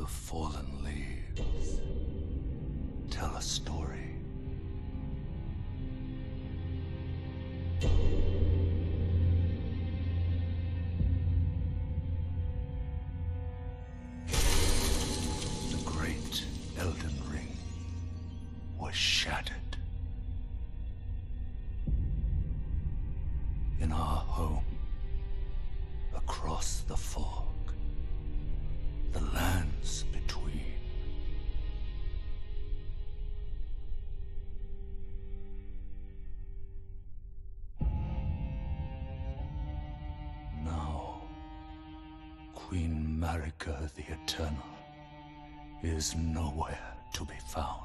The fallen leaves tell a story. The great Elden Ring was shattered. In our home, across the fog, the lands between. Now, Queen Marika the Eternal is nowhere to be found.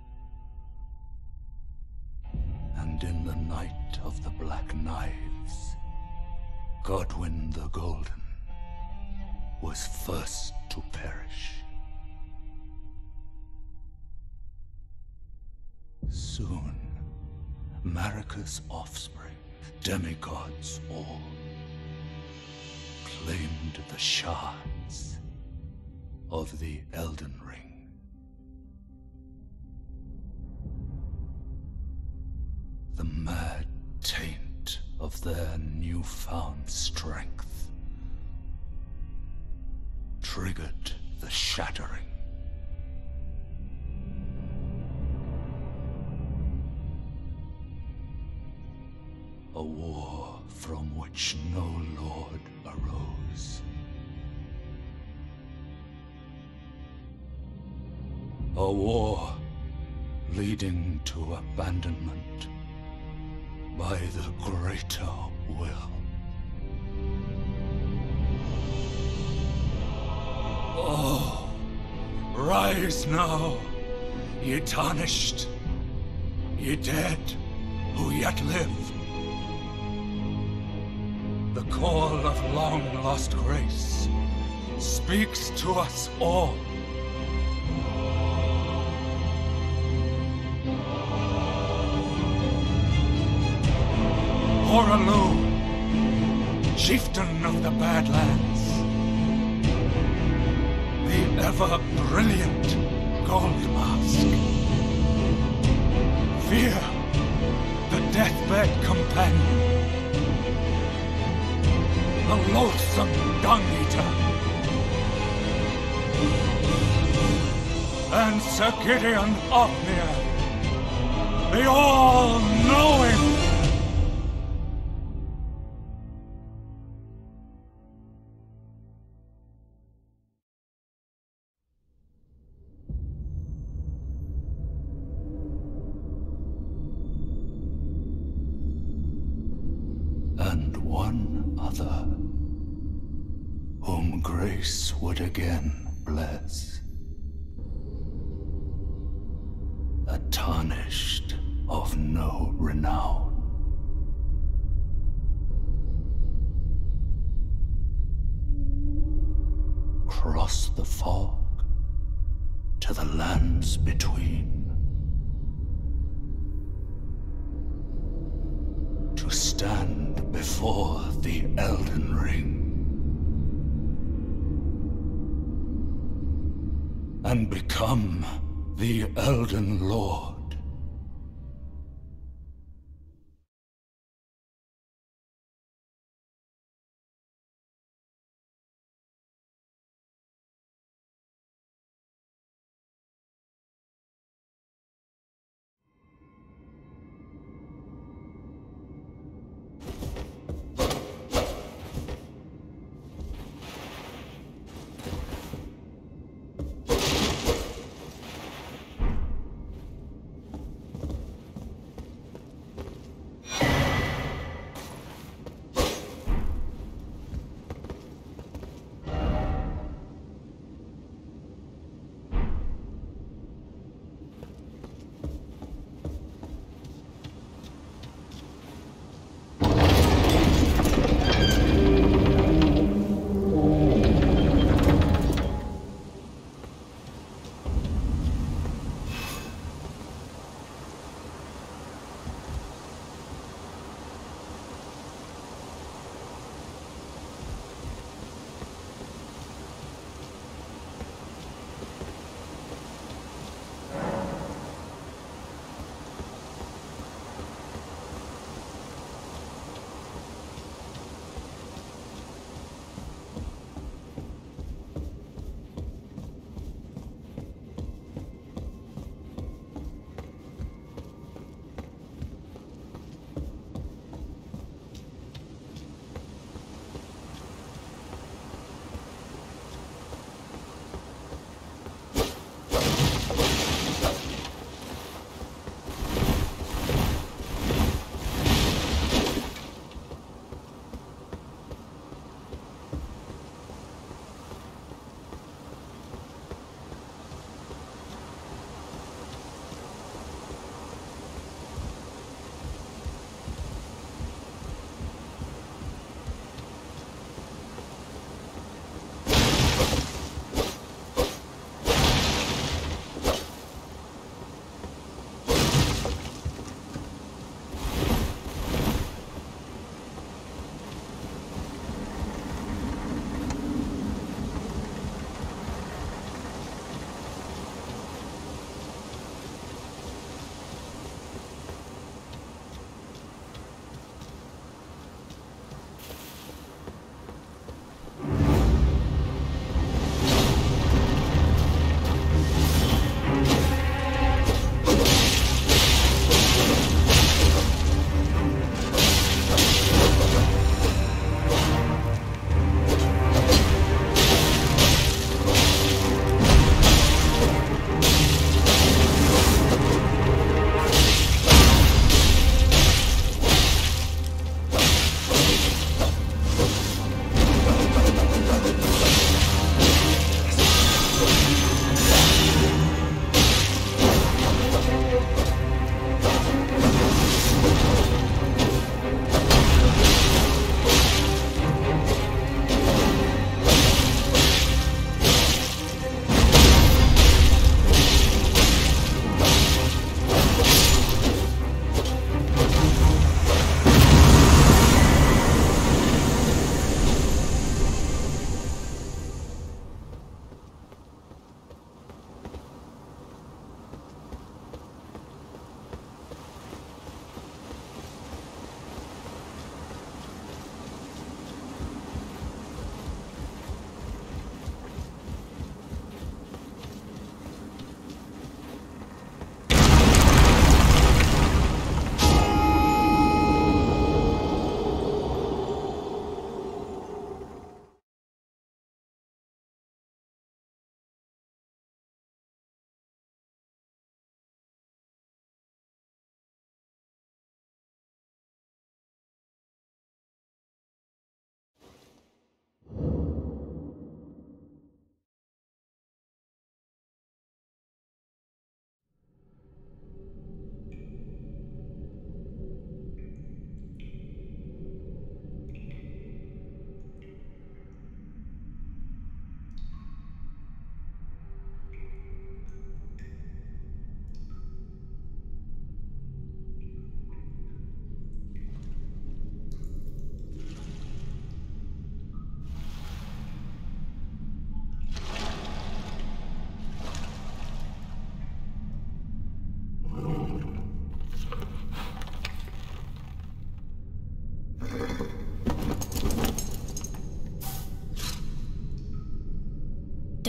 And in the night of the Black Knives, Godwyn the Golden was first to perish. Soon, Marika's offspring, demigods all, claimed the shards of the Elden Ring. The mad taint of their newfound strength triggered the shattering. A war from which no lord arose. A war leading to abandonment by the greater will. Oh, rise now, ye tarnished, ye dead who yet live. The call of long-lost grace speaks to us all. Hoarah, chieftain of the Badlands, the ever-brilliant Gold Mask. Fear, the deathbed companion, the loathsome Dung-Eater, and Sir Gideon Ofnir, the all-knowing. And one other, whom grace would again bless. A tarnished of no renown. Cross the fog to the lands between. To stand before the Elden Ring and become the Elden Lord.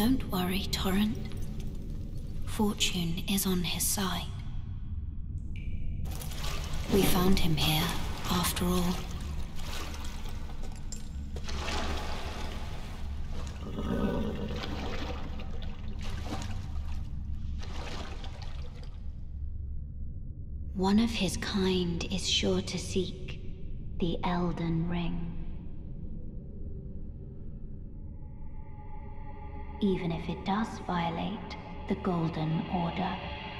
Don't worry, Torrent. Fortune is on his side. We found him here, after all. One of his kind is sure to seek the Elden Ring. Even if it does violate the Golden Order.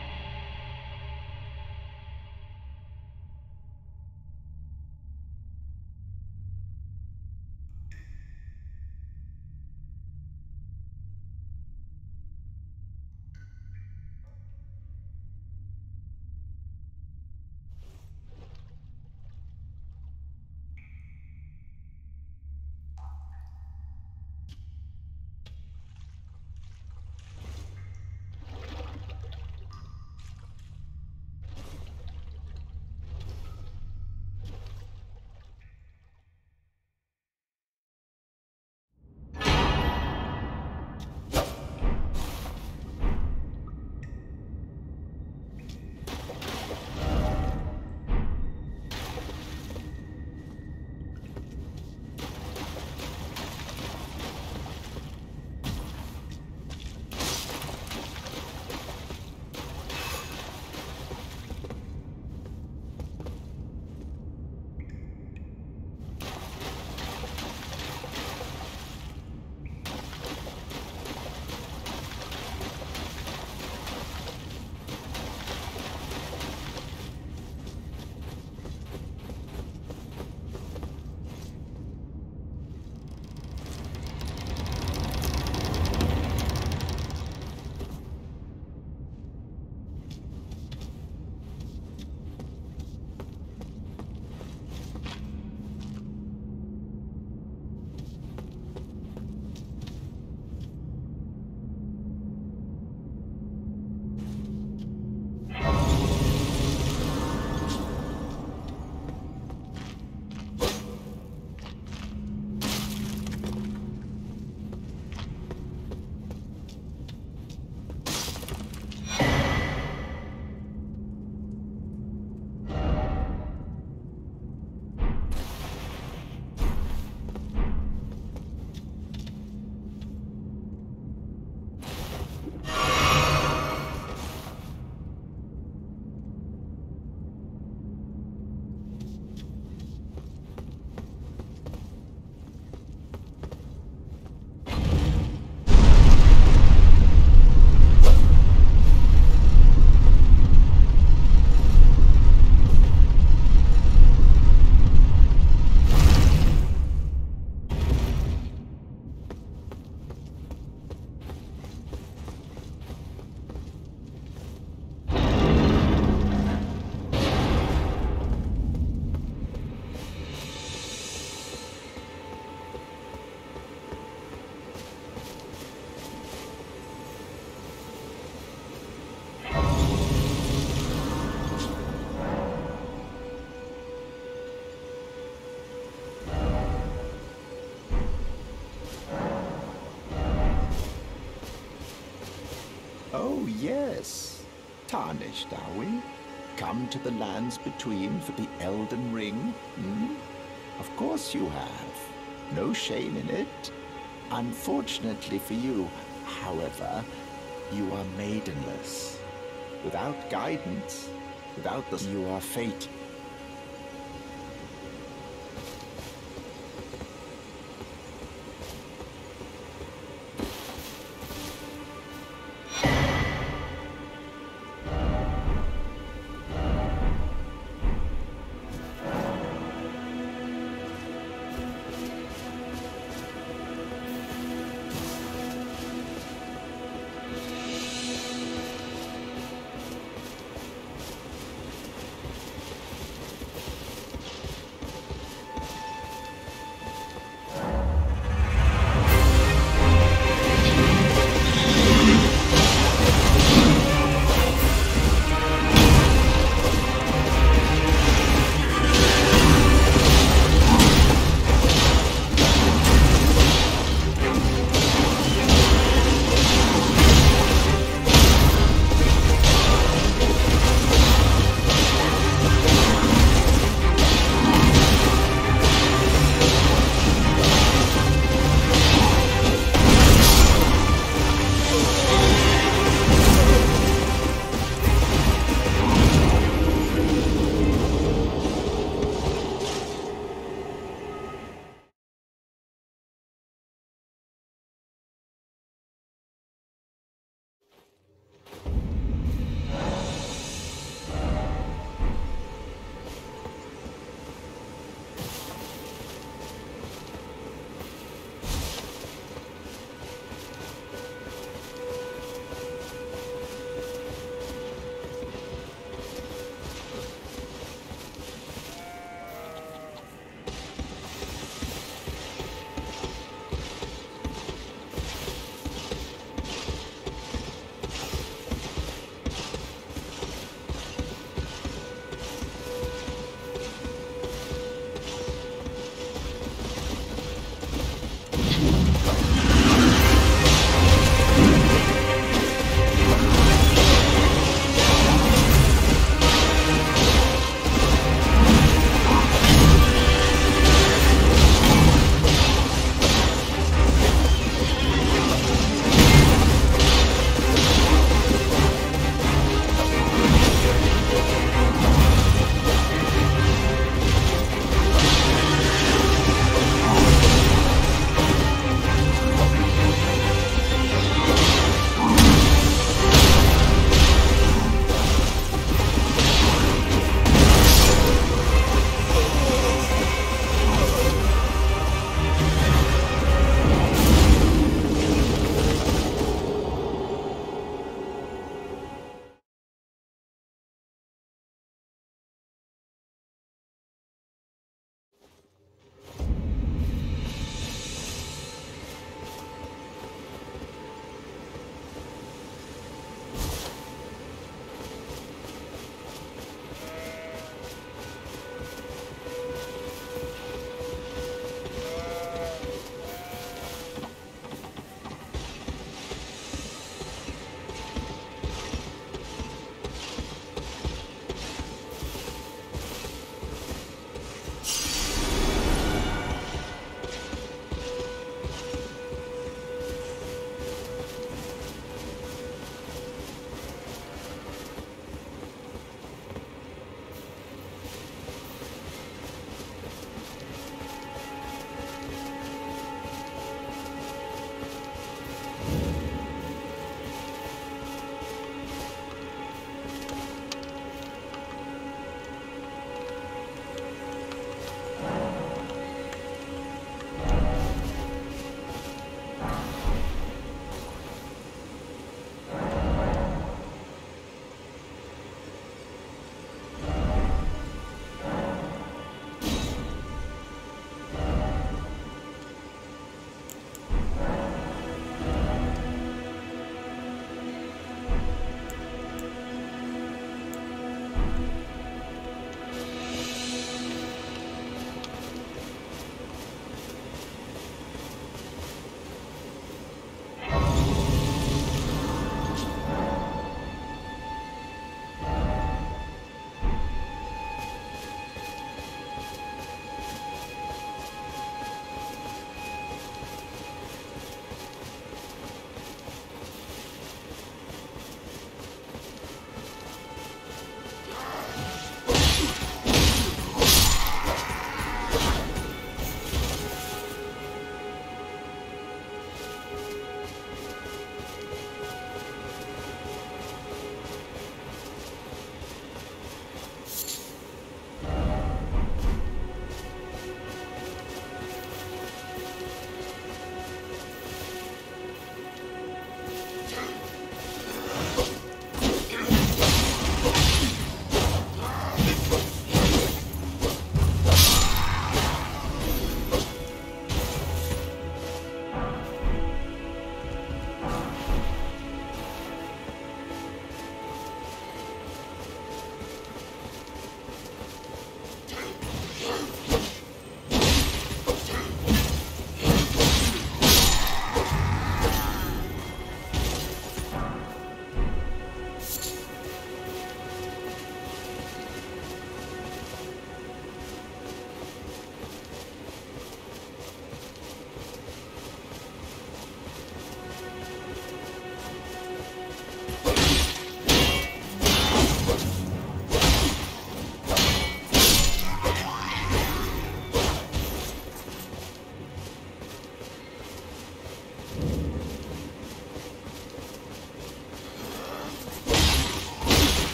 Oh, yes. Tarnished, are we? Come to the lands between for the Elden Ring? Hmm? Of course you have. No shame in it. Unfortunately for you, however, you are maidenless. Without guidance, without the... You are fated.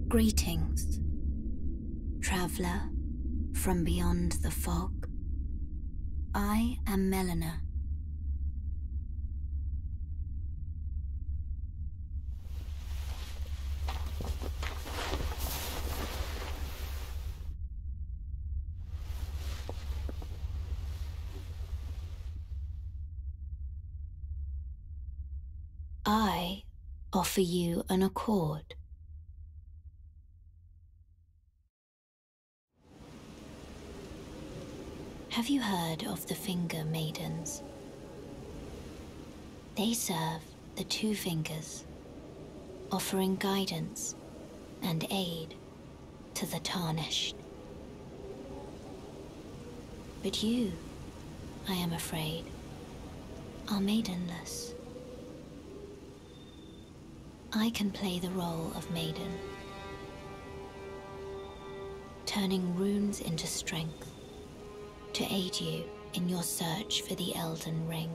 Greetings, traveler from beyond the fog. I am Melina. I offer you an accord. Have you heard of the Finger Maidens? They serve the Two Fingers, offering guidance and aid to the Tarnished. But you, I am afraid, are maidenless. I can play the role of maiden, turning runes into strength to aid you in your search for the Elden Ring.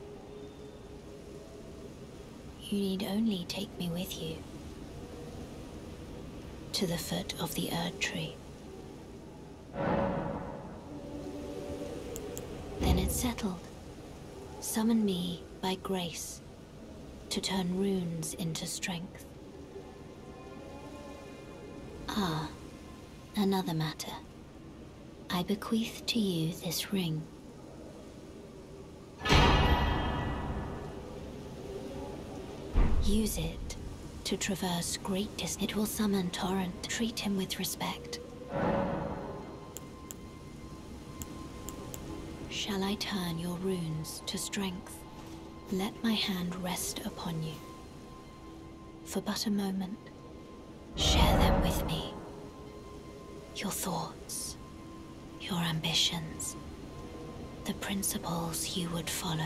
You need only take me with you to the foot of the Erd Tree. Then it's settled. Summon me by grace to turn runes into strength. Ah, another matter. I bequeath to you this ring. Use it to traverse great distance. It will summon Torrent. Treat him with respect. Shall I turn your runes to strength? Let my hand rest upon you for but a moment. Share them with me. Your thoughts, your ambitions, the principles you would follow.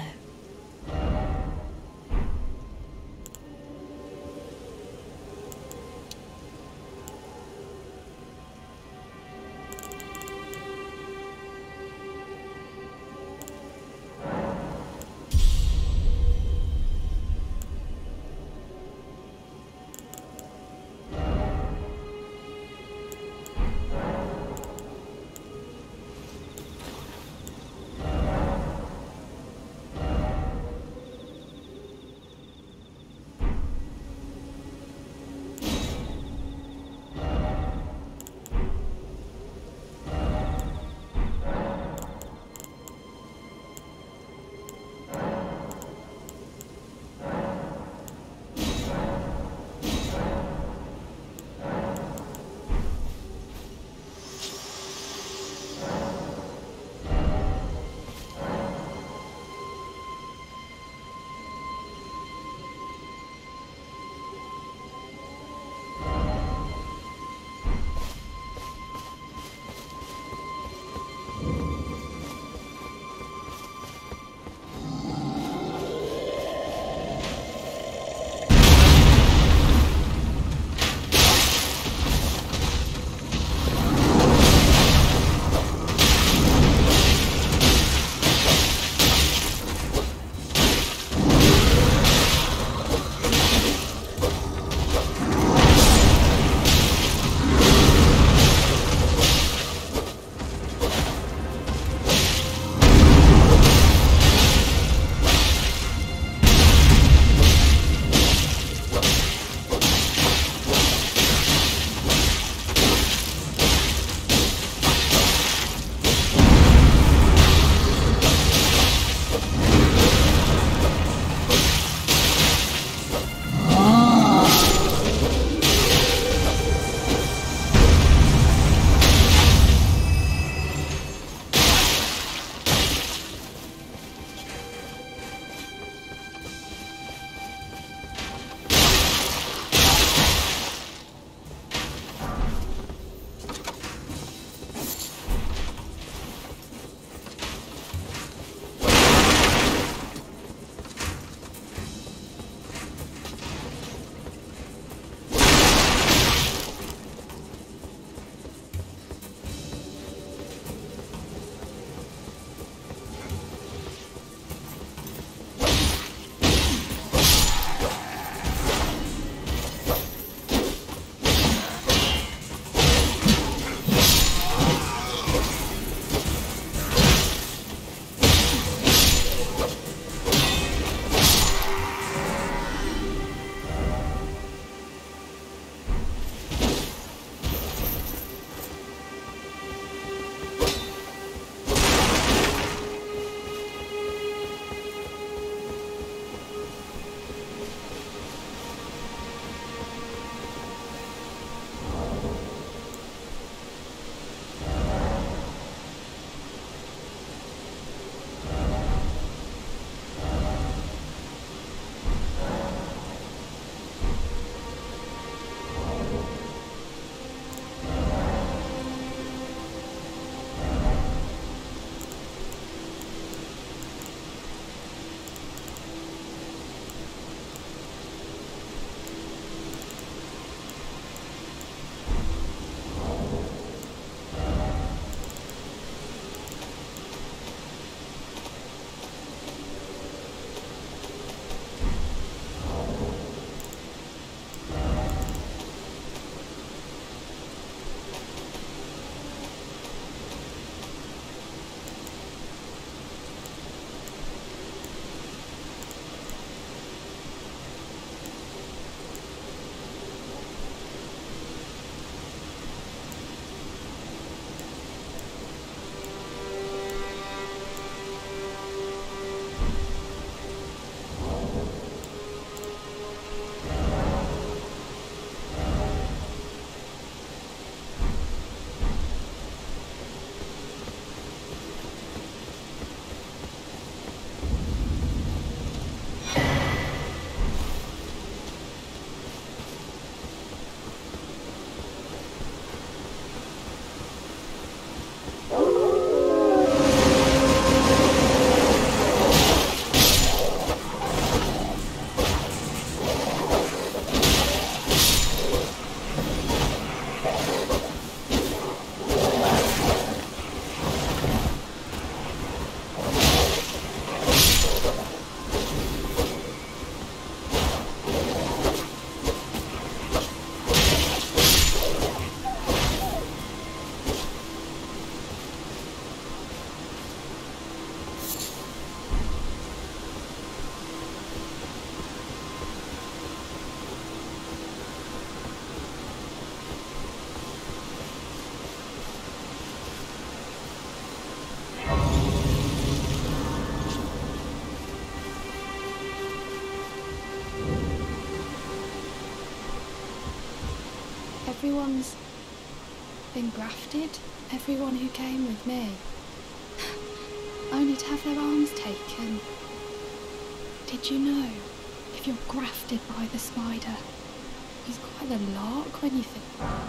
everyone's been grafted. Everyone who came with me. Only to have their arms taken. Did you know, if you're grafted by the spider, he's quite the lark when you think.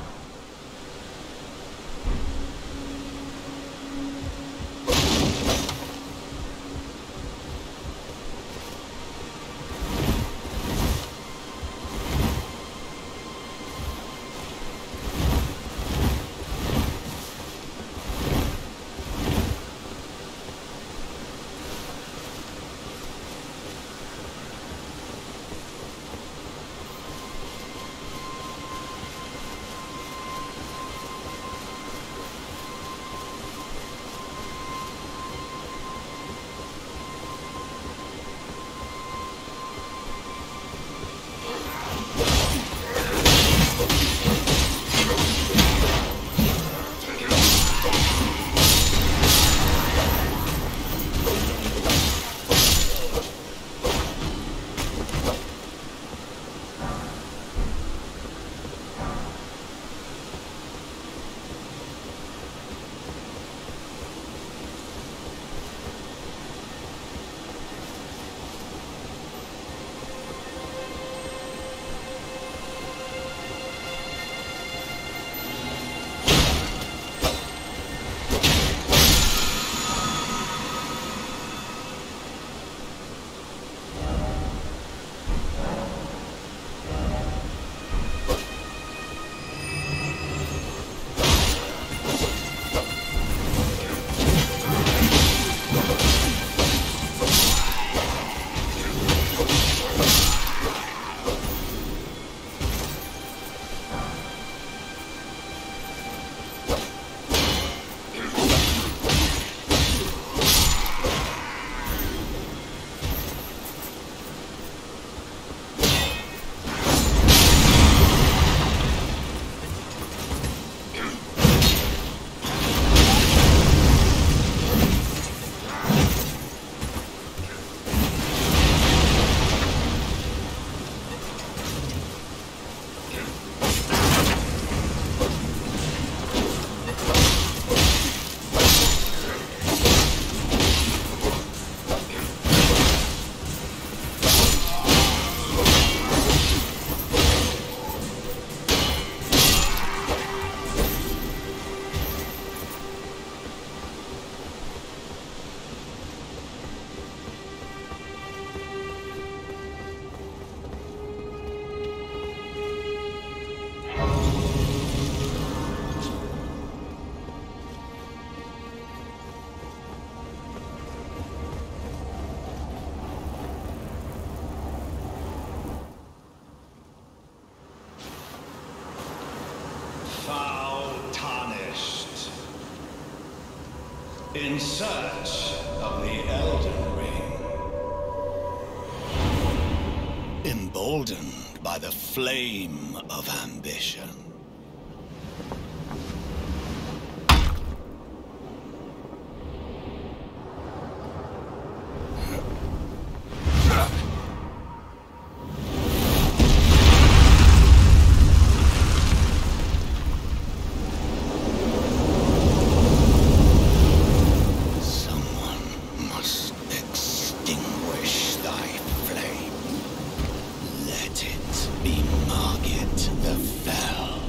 In search of the Elden Ring. Emboldened by the flame of ambition. Let it be Margit the Fell.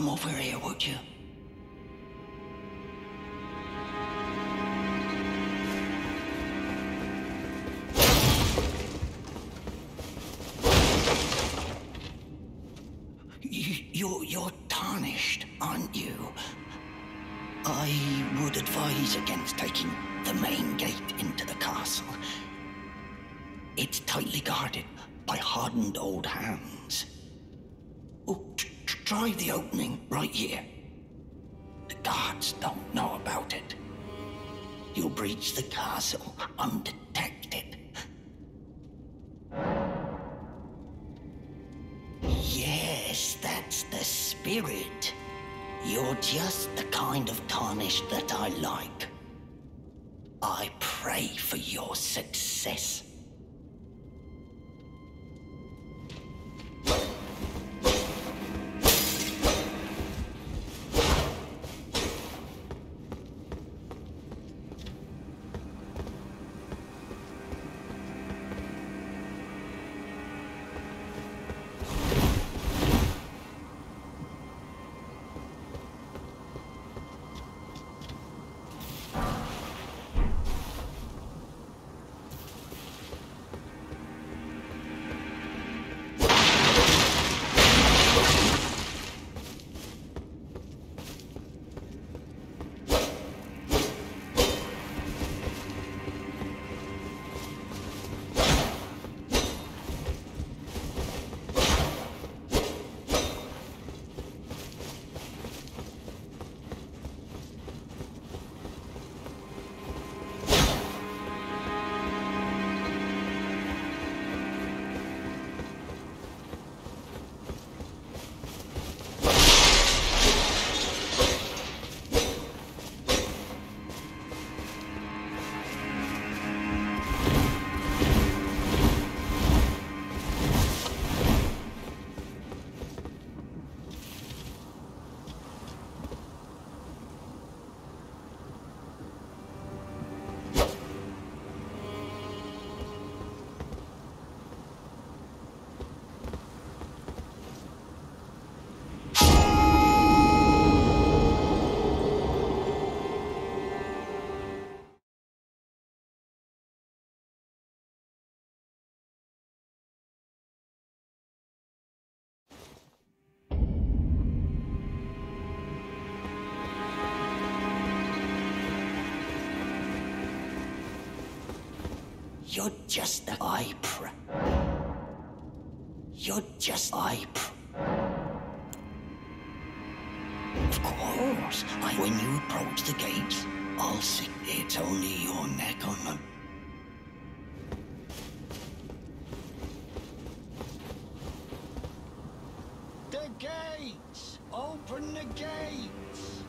come over here, would you? You're tarnished, aren't you? I would advise against taking the main gate into the castle. It's tightly guarded by hardened old hands. Oh, try the opening right here. The guards don't know about it. You'll breach the castle undetected. Yes, that's the spirit. You're just the kind of tarnished that I like. I pray for your success. You're just a You're just Of course. When you approach the gates, I'll see it's only your neck on them. The gates! Open the gates!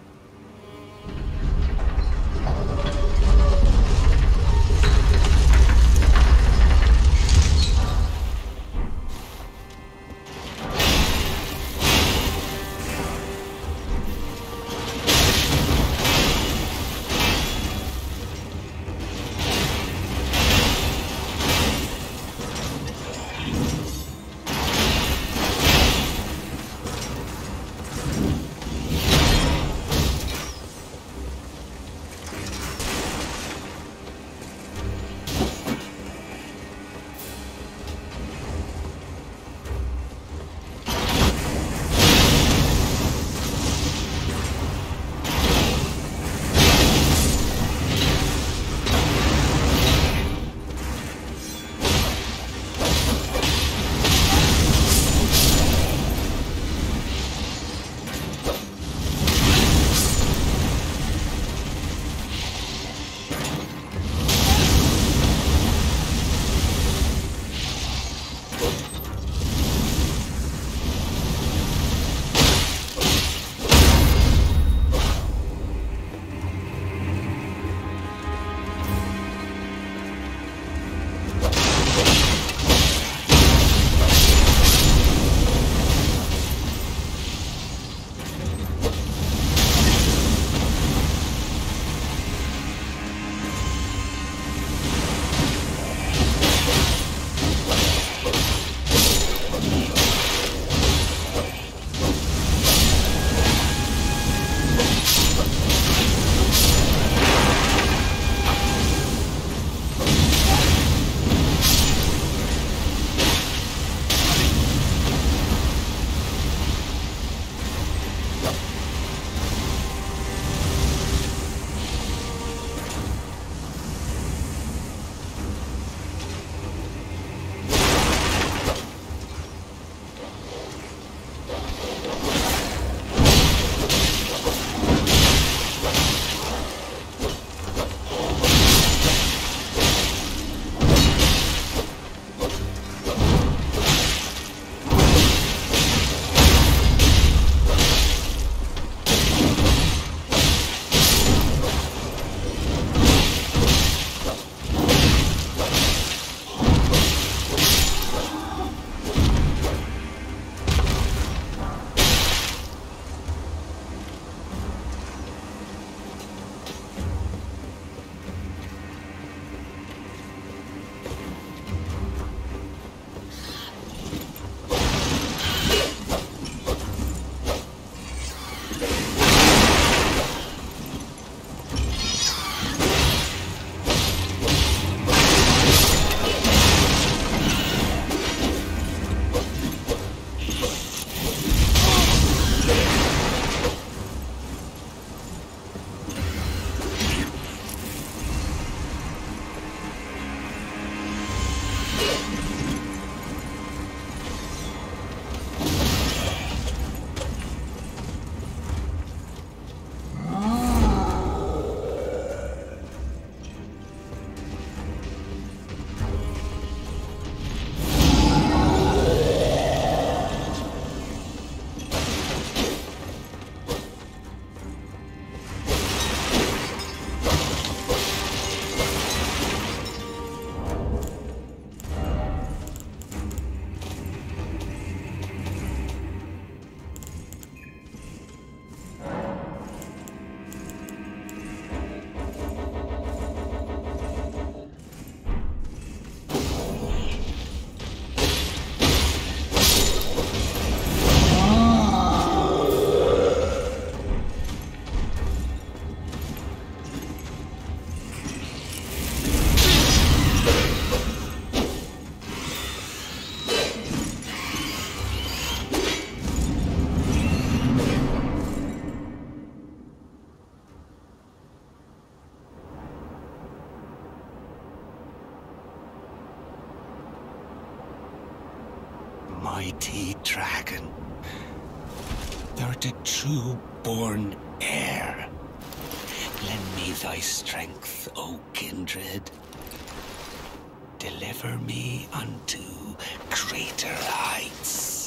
mighty dragon. Thou the true born heir. Lend me thy strength, O kindred. Deliver me unto greater heights.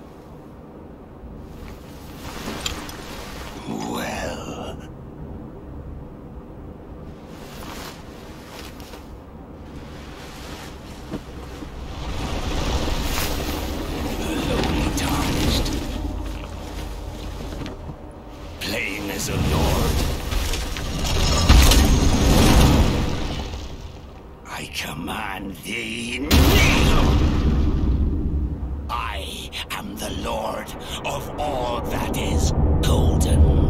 Well. Lowly tarnished. Playing as a lord. I command thee, kneel! I am the lord of all that is golden.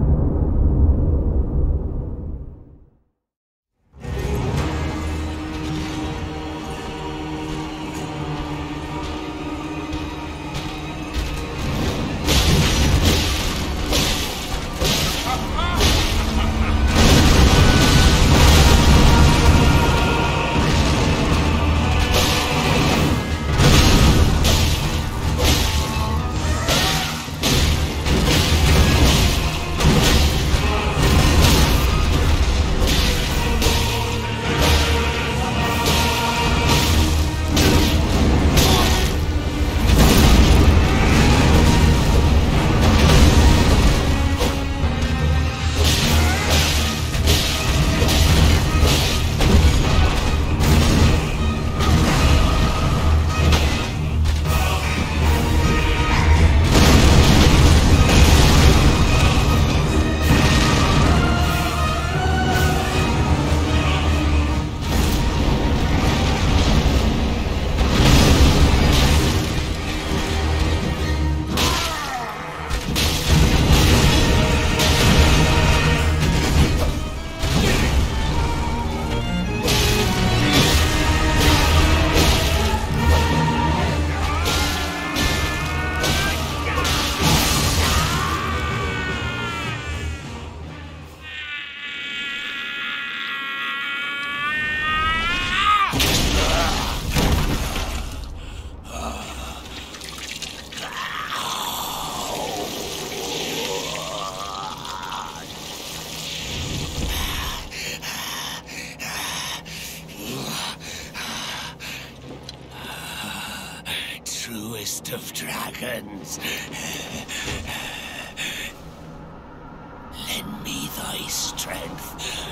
Truest of dragons. Lend me thy strength.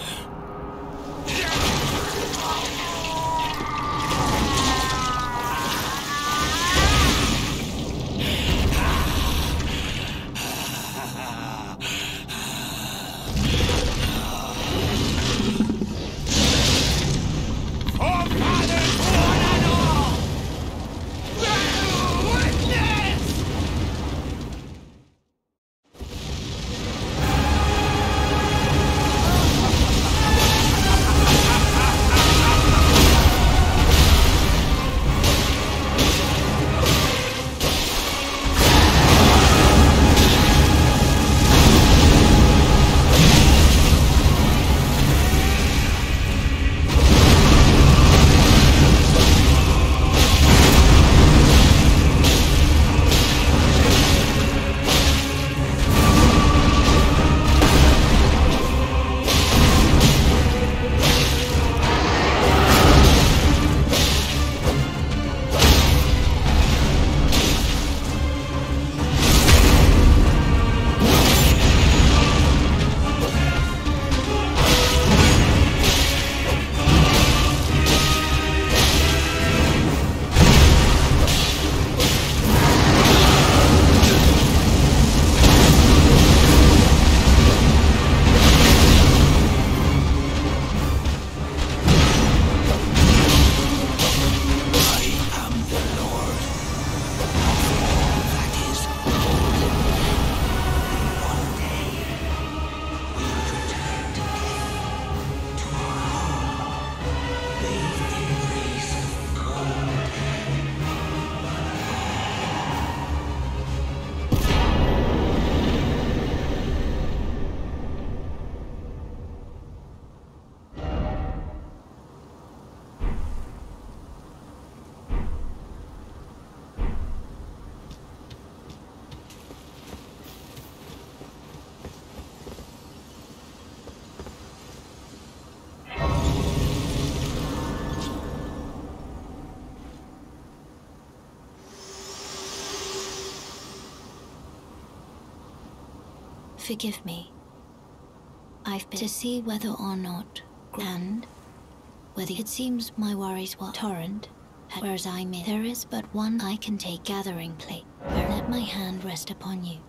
Forgive me. I've been to see whether or not, and whether it seems my worries were torrent, whereas there is but one I can take gathering place. Let my hand rest upon you.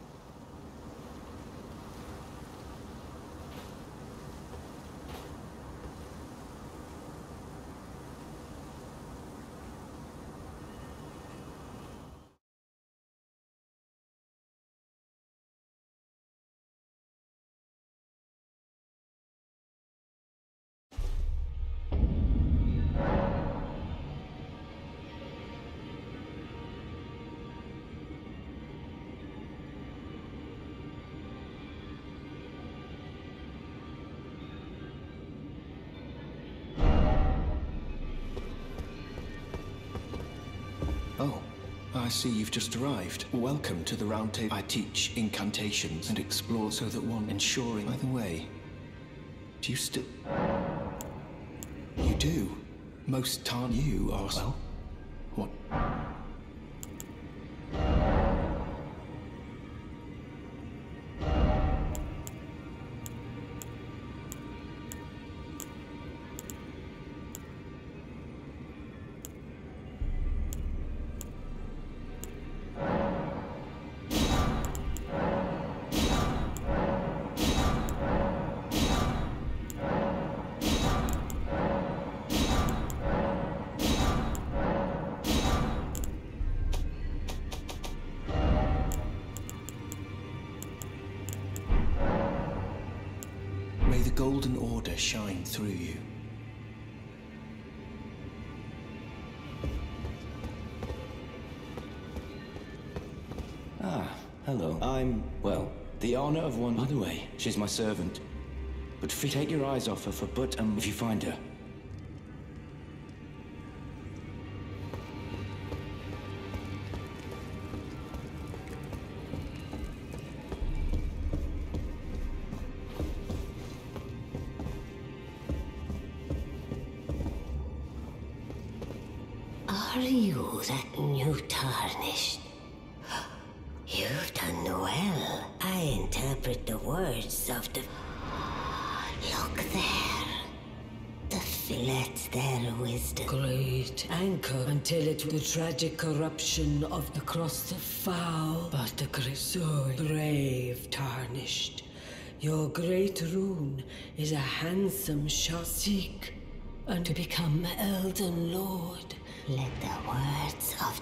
Oh, I see you've just arrived. Welcome to the Round Table. I teach incantations and explore so that one ensuring. By the way, do you still... You do. Most time you are... Well, what... May the Golden Order shine through you. Ah, hello. I'm, well, the honor of one... By the way, she's my servant. But take your eyes off her for if you find her. Are you that new Tarnished? You've done well. I interpret the words of the... Look there. The fillets their wisdom. Great anchor until it the tragic corruption of the cross of foul. But the great so brave Tarnished. Your great rune is a handsome shot. Seek and to become Elden Lord. Let the words of...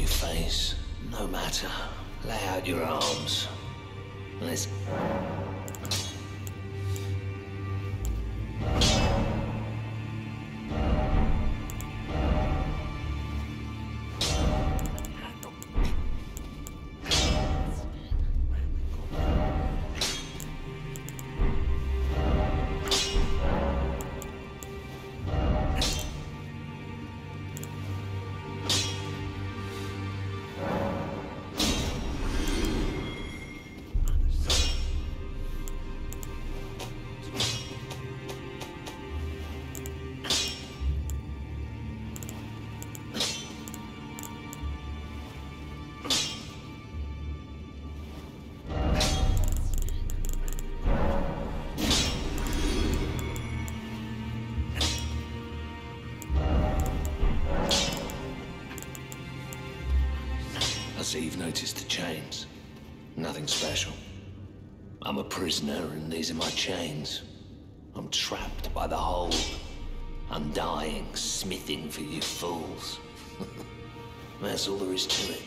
you face. No matter. Lay out your arms. Let's... So you've noticed the chains. Nothing special. I'm a prisoner and these are my chains. I'm trapped by the hold. I'm dying, smithing for you fools. That's all there is to it.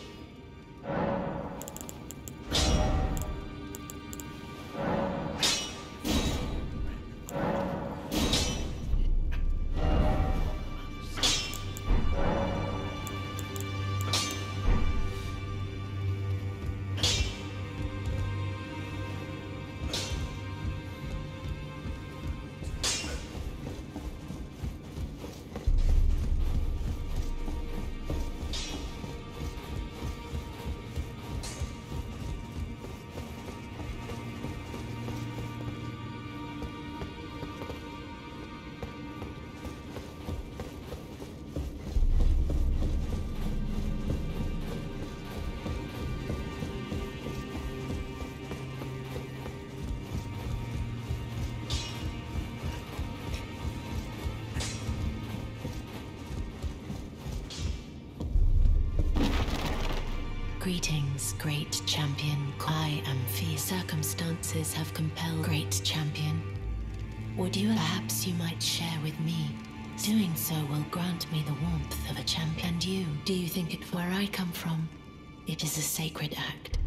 Greetings, great champion. I am Fee. Circumstances have compelled great champion. Would you perhaps you might share with me? Doing so will grant me the warmth of a champion. And you, do you think it where I come from? It is a sacred act.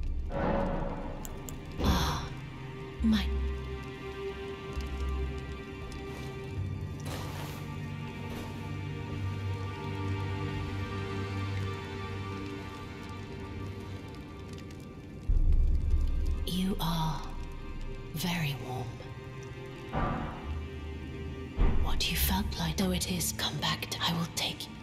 Ah, my... You are very warm. What you felt like, though it is, come back to, I will take you.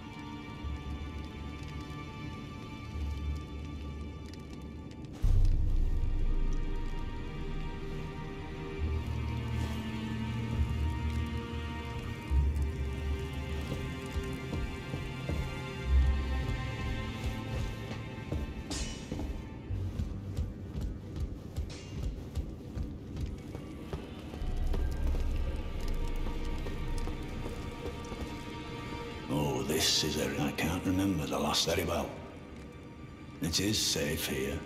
This is it. I can't remember the last very well. It is safe here.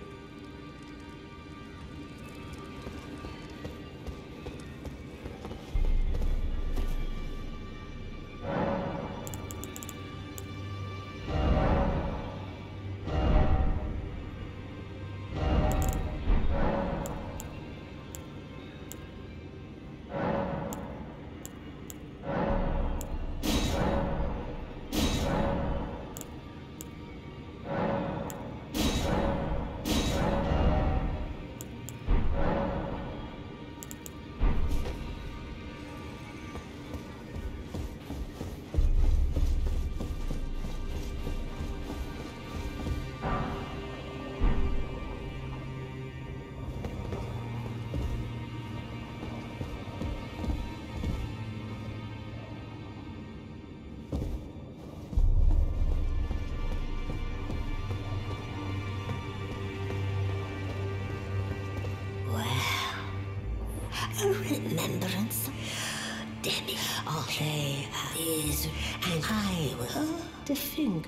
A remembrance. Demi, all they is, and I will defend.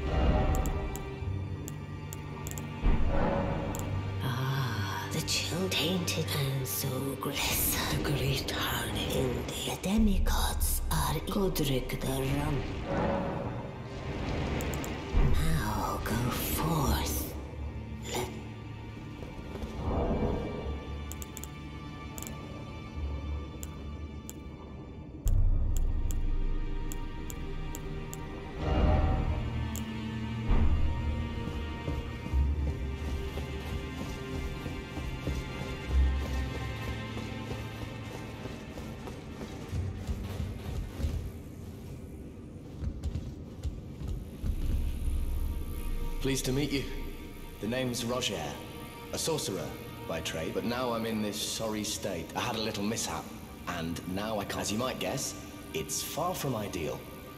Ah, the children untainted and so grace the great Tarnish. In the demigods are Godric the Rum. Now go forth. Let Pleased to meet you. The name's Roger, a sorcerer by trade, but now I'm in this sorry state. I had a little mishap, and now I can't. As you might guess, it's far from ideal.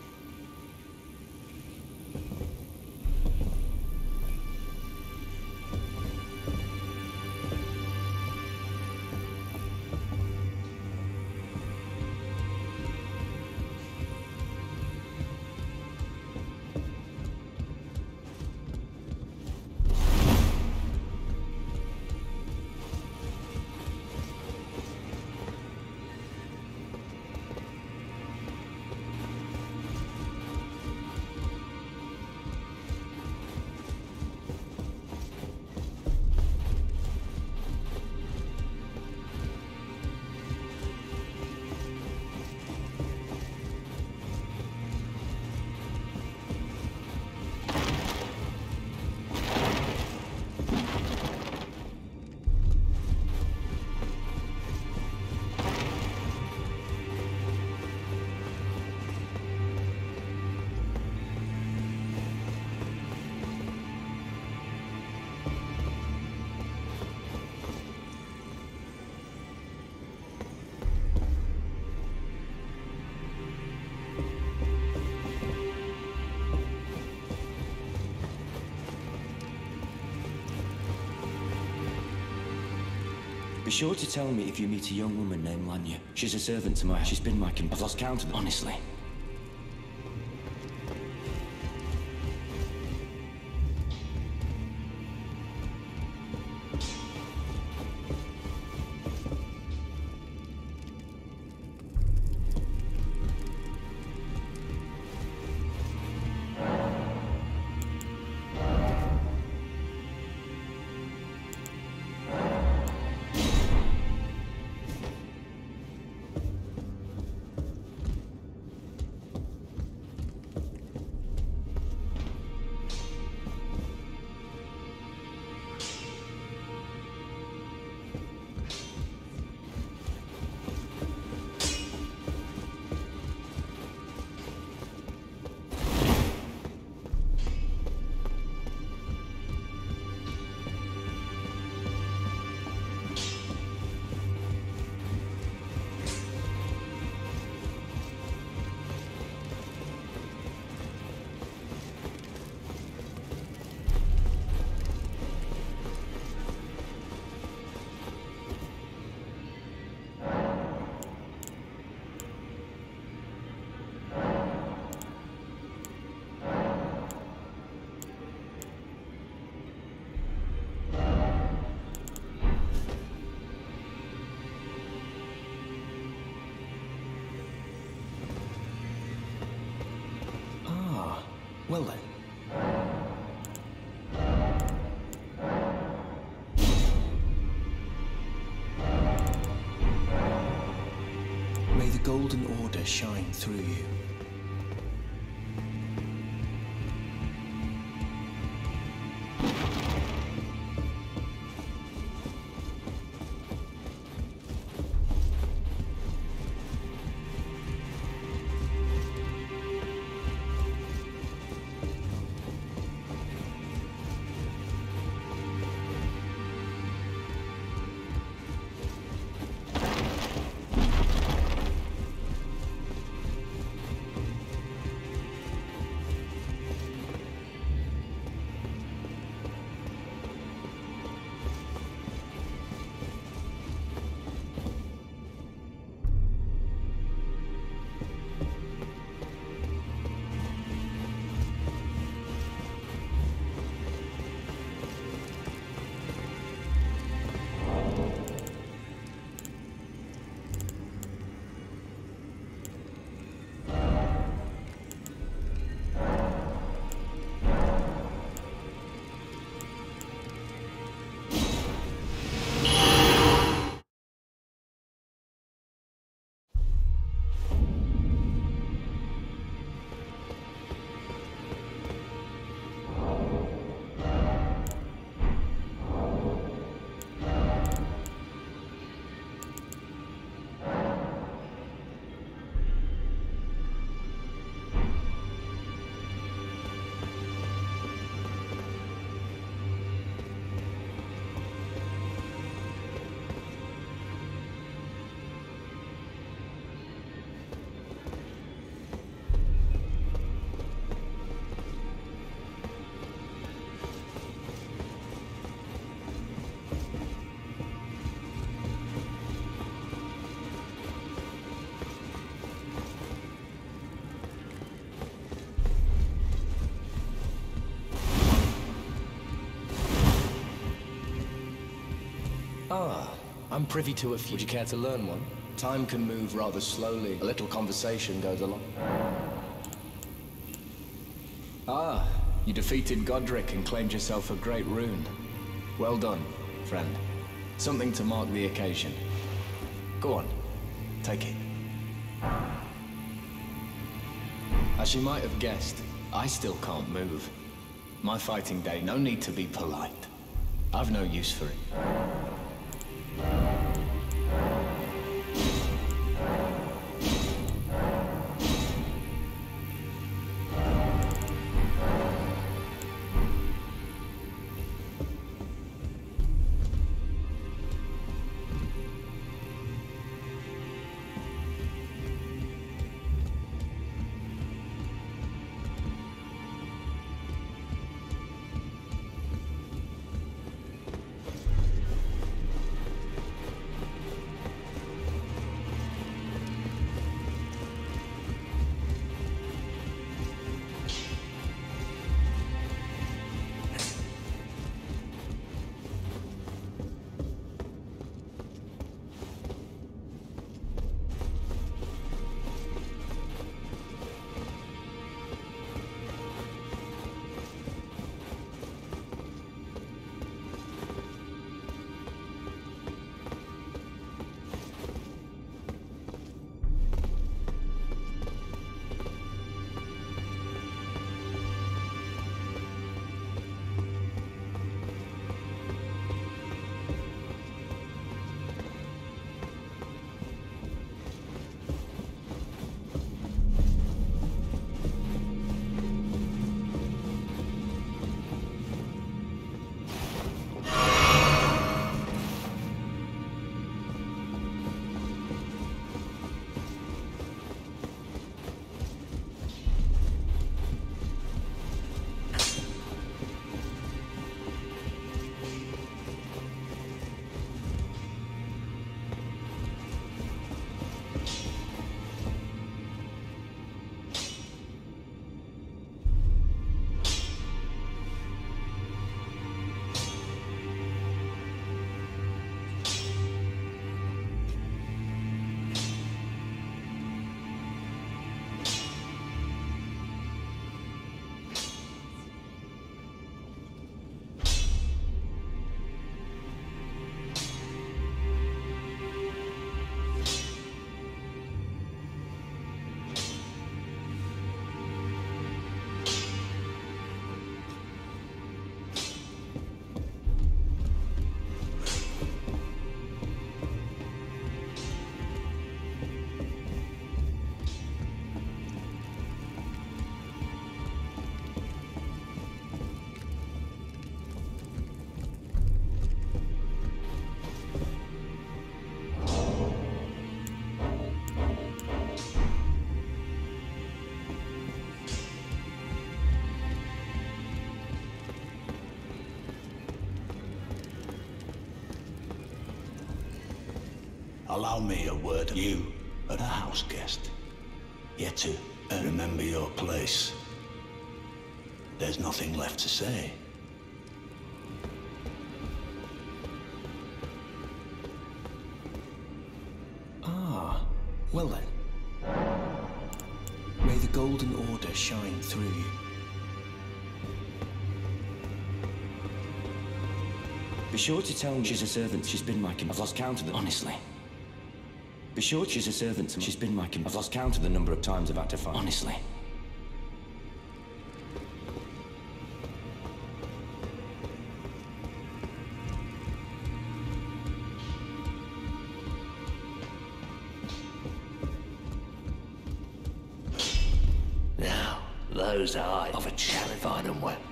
Be sure to tell me if you meet a young woman named Lanya. She's a servant to my... She's been my... I've lost count of them, honestly. Well then. May the Golden Order shine through you. Ah, I'm privy to a few. Would you care to learn one? Time can move rather slowly. A little conversation goes a long. Ah, you defeated Godric and claimed yourself a great rune. Well done, friend. Something to mark the occasion. Go on, take it. As you might have guessed, I still can't move. My fighting day, no need to be polite. I've no use for it. Allow me a word. You are a house guest. Yet to remember your place. There's nothing left to say. Ah, well then. May the Golden Order shine through you. Be sure to tell me she's a servant. She's been my I've lost count of them, honestly. Be sure she's a servant. She's been my I've lost count of the number of times I've had to fight. Honestly. Now, those eyes of a challenge, find them well.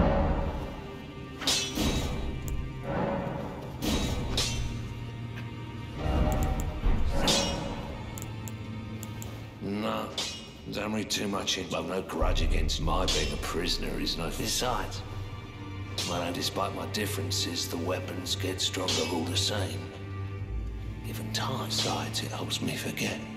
No, don't read too much into. I've no grudge against my being a prisoner. Is no. Besides, despite my differences, the weapons get stronger all the same. Given time, besides, it helps me forget.